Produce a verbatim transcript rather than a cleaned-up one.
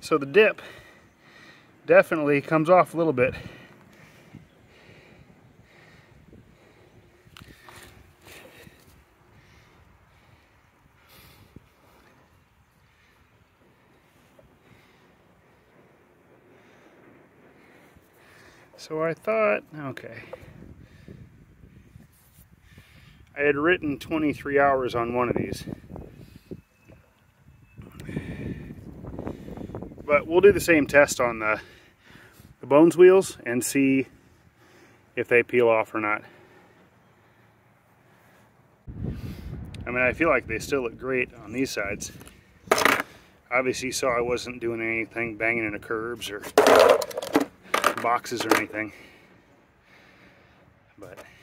So the dip definitely comes off a little bit. So I thought, okay, I had written twenty-three hours on one of these, but we'll do the same test on the, the Bones wheels and see if they peel off or not. I mean, I feel like they still look great on these sides. Obviously you saw I wasn't doing anything banging into curbs or boxes or anything, but